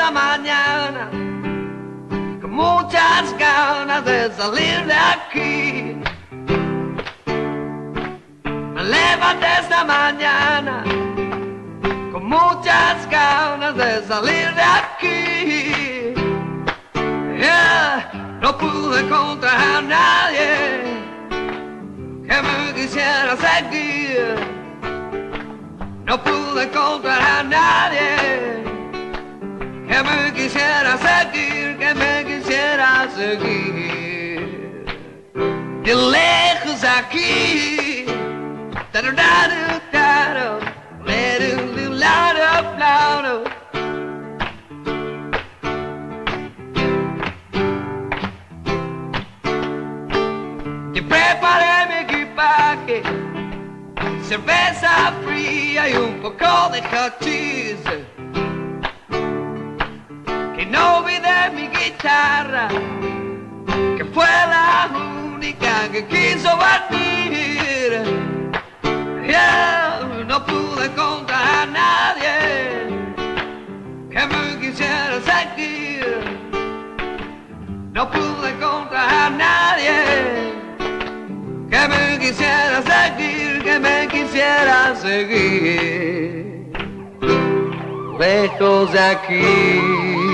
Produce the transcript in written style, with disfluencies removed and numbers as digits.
esta mañana con muchas ganas de salir de aquí. Me levanté esta mañana con muchas ganas de salir de aquí. No pude encontrar a nadie que me quisiera seguir. No pude encontrar a nadie que me quisiera seguir, que me quisiera seguir. De lejos aquí, y preparé mi equipaje, cerveza fría y un poco de hot cheese. Que no olvidé mi guitarra, que fue la única que quiso venir. No pude encontrar a nadie que me quisiera seguir. No pude encontrar a nadie que me quisiera seguir, que me quisiera seguir. Lejos de aquí.